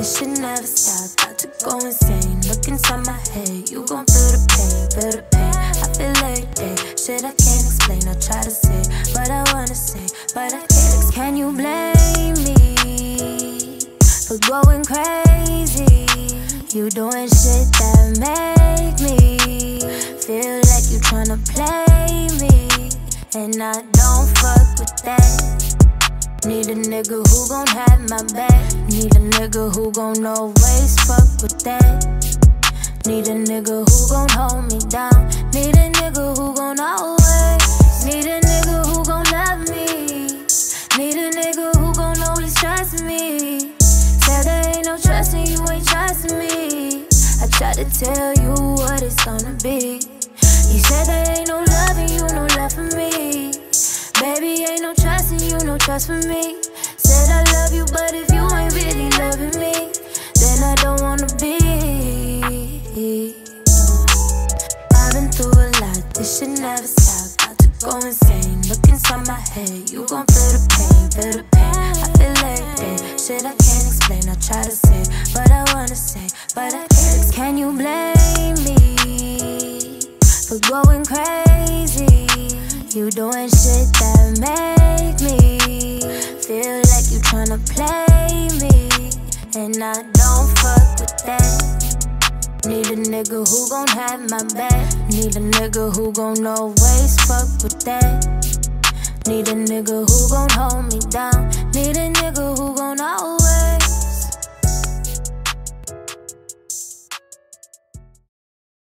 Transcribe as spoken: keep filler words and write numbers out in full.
this shit never stop. About to go insane, look inside my head. You gon' feel the pain, feel the pain. I feel like that shit I can't explain. I try to say what I wanna say, but I can't explain. Can you blame me for going crazy? You doing shit that make me feel like you tryna play me, and I don't fuck with that. Need a nigga who gon' have my back. Need a nigga who gon' always fuck with that. Need a nigga who gon' hold me down. Need a nigga who gon' always. Need a nigga who gon' love me. Need a nigga who gon' always trust me. Said there ain't no trust and you ain't trusting me. I tried to tell you what it's gonna be. You said there ain't no love and you no love for me. Baby, ain't no trust and you no trust for me. Said I love you, but if you ain't really loving me, then I don't wanna be. I've been through a lot, this shit never stop. About to go insane, look inside my head. You gon' feel the pain, feel the pain. I feel like that shit I can't explain. I try to say what I wanna say, but I can't. Can you blame me for going crazy? You doing shit that make me feel like you tryna play me, and I don't fuck with that. Need a nigga who gon' have my back. Need a nigga who gon' always fuck with that. Need a nigga who gon' hold me down. Need a nigga who gon' always